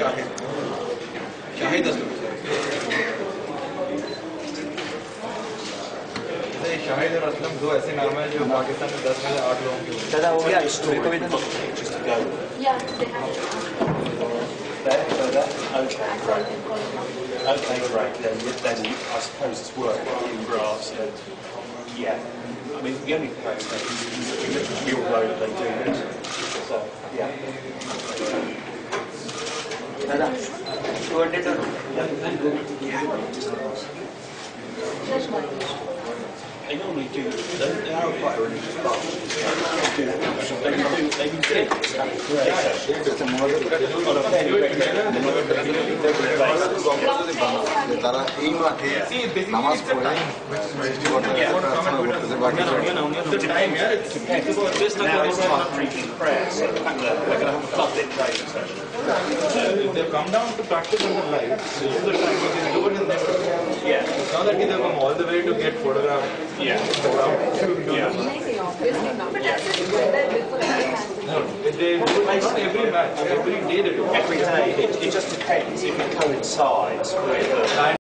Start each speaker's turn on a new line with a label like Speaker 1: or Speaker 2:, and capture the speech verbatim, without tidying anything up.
Speaker 1: शाहिद शाहिद असलम शाहिद और असलम दो ऐसे नाम हैं जो पाकिस्तान में दस में से आठ लोगों के
Speaker 2: दादा हो गया स्टोरी को भी
Speaker 3: just to go.
Speaker 4: Yeah, they have
Speaker 3: There, so that, okay, great. Okay, great. Then, then I suppose it's work in graphs. And, yeah. I mean, the only place that you look at your road, they do it. So, yeah.
Speaker 2: Dada two hundred
Speaker 3: They normally do, they, they are quite a religious bunch. They do, they do, they do things. Just a more, on a fairly regular, regular basis.
Speaker 5: তারা এই মাঠে নামাজ পড়ে সৃষ্টি করতে প্রার্থনা করতেছে বাকি
Speaker 3: Just now it's time preaching prayer, so the fact that we're going to have a public training session.
Speaker 1: So if they come down to practice in the life, this is the time we can do it in their
Speaker 3: Yeah.
Speaker 1: It's not that they come all the way to get photographed.
Speaker 3: Yeah. Yeah.
Speaker 4: obviously not. But that's it. That before every match.
Speaker 1: No, they do it not every match, every day they do it.
Speaker 3: Every day, it, it just depends if it coincides with the